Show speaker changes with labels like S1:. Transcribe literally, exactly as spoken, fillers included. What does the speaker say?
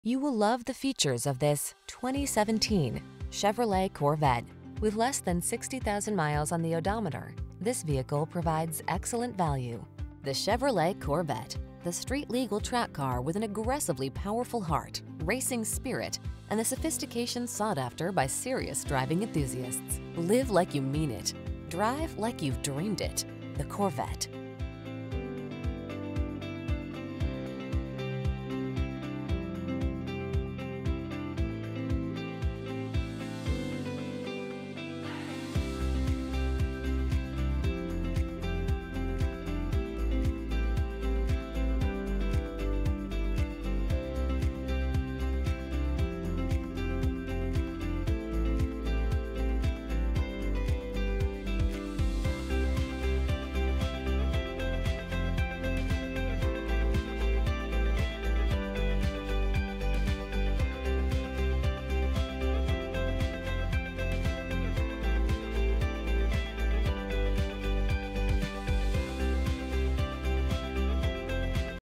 S1: You will love the features of this twenty seventeen Chevrolet Corvette. With less than sixty thousand miles on the odometer, this vehicle provides excellent value. The Chevrolet Corvette, the street-legal track car with an aggressively powerful heart, racing spirit, and the sophistication sought after by serious driving enthusiasts. Live like you mean it. Drive like you've dreamed it. The Corvette.